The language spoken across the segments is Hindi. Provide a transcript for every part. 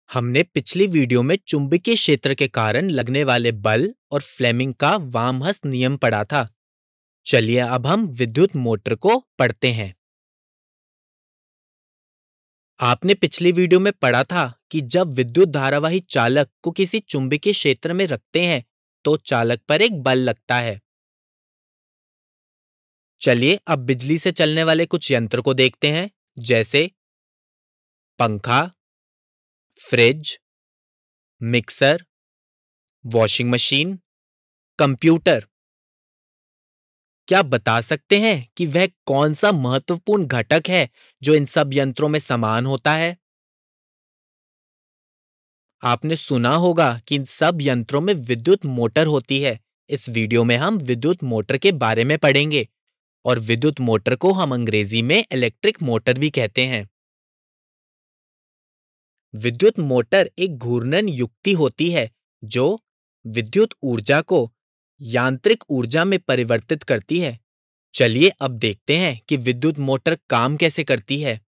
हमने पिछली वीडियो में चुंबकीय क्षेत्र के कारण लगने वाले बल और फ्लेमिंग का वामहस्त नियम पढ़ा था। चलिए अब हम विद्युत मोटर को पढ़ते हैं। आपने पिछली वीडियो में पढ़ा था कि जब विद्युत धारावाही चालक को किसी चुंबकीय क्षेत्र में रखते हैं तो चालक पर एक बल लगता है। चलिए अब बिजली से चलने वाले कुछ यंत्र को देखते हैं, जैसे पंखा, fridge, mixer, washing machine, computer. क्या आप बता सकते हैं कि वह कौन सा महत्वपूर्ण घटक है जो इन सब यंत्रों में समान होता है? आपने सुना होगा कि इन सब यंत्रों में विद्युत मोटर होती है। इस वीडियो में हम विद्युत मोटर के बारे में पढ़ेंगे और विद्युत मोटर को हम अंग्रेजी में इलेक्ट्रिक मोटर भी कहते हैं। विद्युत मोटर एक घूर्णन युक्ति होती है जो विद्युत ऊर्जा को यांत्रिक ऊर्जा में परिवर्तित करती है। चलिए अब देखते हैं कि विद्युत मोटर काम कैसे करती है।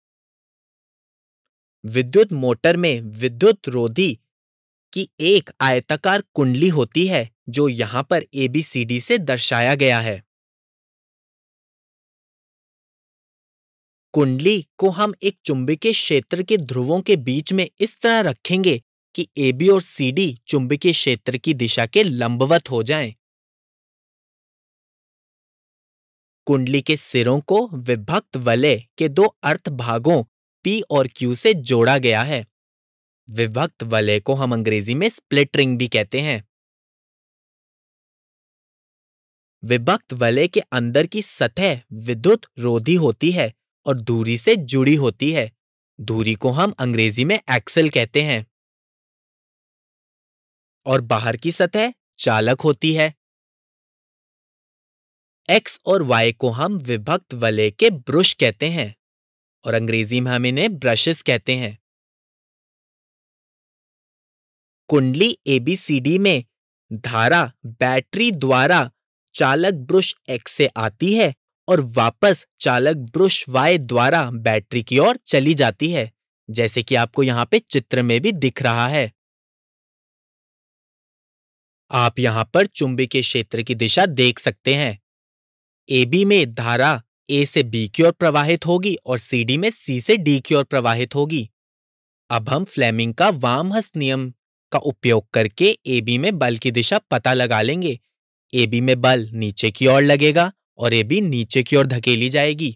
विद्युत मोटर में विद्युत रोधी की एक आयताकार कुंडली होती है जो यहां पर ABCD से दर्शाया गया है। कुंडली को हम एक चुंबकीय क्षेत्र के ध्रुवों के बीच में इस तरह रखेंगे कि AB और CD चुंबकीय क्षेत्र की दिशा के लंबवत हो जाएं। कुंडली के सिरों को विभक्त वलय के दो अर्ध भागों P और Q से जोड़ा गया है। विभक्त वलय को हम अंग्रेजी में स्प्लिट रिंग भी कहते हैं। विभक्त वलय के अंदर की सतह विद्युत रोधी होती है और धुरी से जुड़ी होती है। धुरी को हम अंग्रेजी में एक्सल कहते हैं। और बाहर की सतह चालक होती है। X और Y को हम विभक्त वलय के ब्रुश कहते हैं और अंग्रेजी में हम इन्हें ब्रशेस कहते हैं। कुंडली ABCD में धारा बैटरी द्वारा चालक ब्रुश X से आती है और वापस चालक ब्रुश Y द्वारा बैटरी की ओर चली जाती है, जैसे कि आपको यहाँ पे चित्र में भी दिख रहा है। आप यहाँ पर चुंबकीय क्षेत्र की दिशा देख सकते हैं। AB में धारा A से B की ओर प्रवाहित होगी और CD में C से D की ओर प्रवाहित होगी। अब हम फ्लेमिंग का वामहस्त नियम का उपयोग करके AB में बल की दिशा पता लगा लेंगे। AB में बल नीचे की ओर लगेगा और AB नीचे की ओर धकेली जाएगी।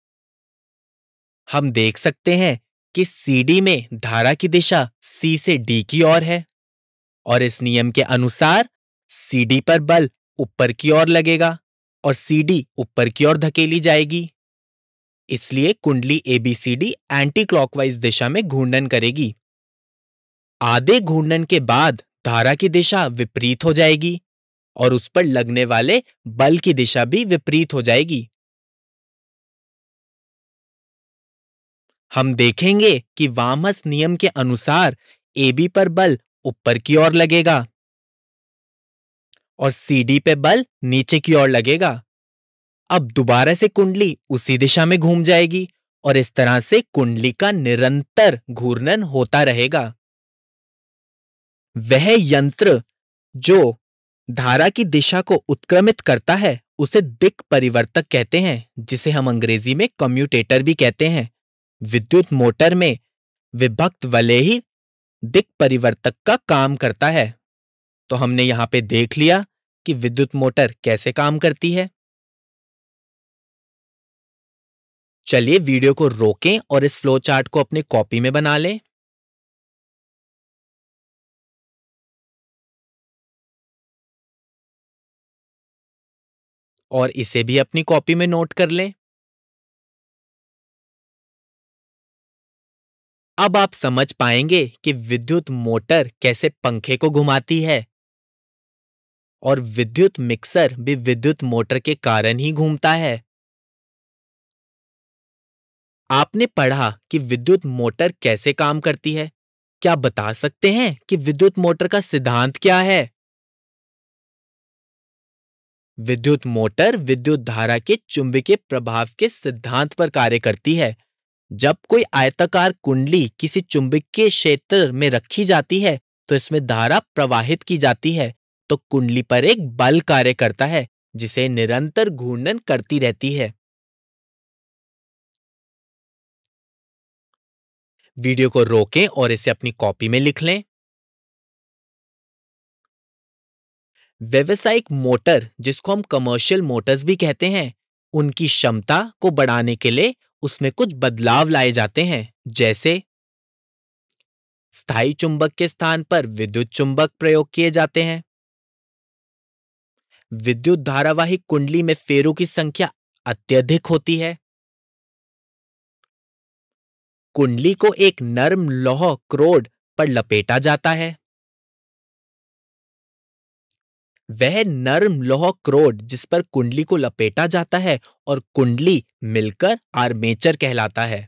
हम देख सकते हैं कि CD में धारा की दिशा C से D की ओर है और इस नियम के अनुसार CD पर बल ऊपर की ओर लगेगा और CD ऊपर की ओर धकेली जाएगी। इसलिए कुंडली ABCD एंटी क्लॉकवाइज दिशा में घूर्णन करेगी। आधे घूर्णन के बाद धारा की दिशा विपरीत हो जाएगी और उस पर लगने वाले बल की दिशा भी विपरीत हो जाएगी। हम देखेंगे कि वामहस्त नियम के अनुसार AB पर बल ऊपर की ओर लगेगा और CD पे बल नीचे की ओर लगेगा। अब दोबारा से कुंडली उसी दिशा में घूम जाएगी और इस तरह से कुंडली का निरंतर घूर्णन होता रहेगा। वह यंत्र जो धारा की दिशा को उत्क्रमित करता है उसे दिक् परिवर्तक कहते हैं, जिसे हम अंग्रेजी में कम्यूटेटर भी कहते हैं। विद्युत मोटर में विभक्त वलय ही दिक् परिवर्तक का काम करता है। तो हमने यहाँ पे देख लिया कि विद्युत मोटर कैसे काम करती है। चलिए वीडियो को रोकें और इस फ्लो चार्ट को अपनी कॉपी में बना लें। और इसे भी अपनी कॉपी में नोट कर लें। अब आप समझ पाएंगे कि विद्युत मोटर कैसे पंखे को घुमाती है और विद्युत मिक्सर भी विद्युत मोटर के कारण ही घूमता है। आपने पढ़ा कि विद्युत मोटर कैसे काम करती है। क्या बता सकते हैं कि विद्युत मोटर का सिद्धांत क्या है? विद्युत मोटर विद्युत धारा के चुंबकीय प्रभाव के सिद्धांत पर कार्य करती है। जब कोई आयताकार कुंडली किसी चुंबकीय क्षेत्र में रखी जाती है तो इसमें धारा प्रवाहित की जाती है, तो कुंडली पर एक बल कार्य करता है जिसे निरंतर घूर्णन करती रहती है। वीडियो को रोकें और इसे अपनी कॉपी में लिख लें। व्यावसायिक मोटर, जिसको हम कमर्शियल मोटर्स भी कहते हैं, उनकी क्षमता को बढ़ाने के लिए उसमें कुछ बदलाव लाए जाते हैं, जैसे स्थायी चुंबक के स्थान पर विद्युत चुंबक प्रयोग किए जाते हैं। विद्युत धारावाही कुंडली में फेरों की संख्या अत्यधिक होती है। कुंडली को एक नर्म लौह क्रोड पर लपेटा जाता है। वह नर्म लौह क्रोड जिस पर कुंडली को लपेटा जाता है और कुंडली मिलकर आर्मेचर कहलाता है।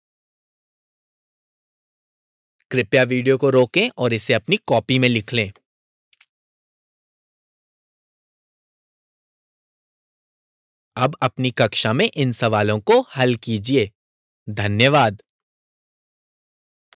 कृपया वीडियो को रोकें और इसे अपनी कॉपी में लिख लें। अब अपनी कक्षा में इन सवालों को हल कीजिए। धन्यवाद।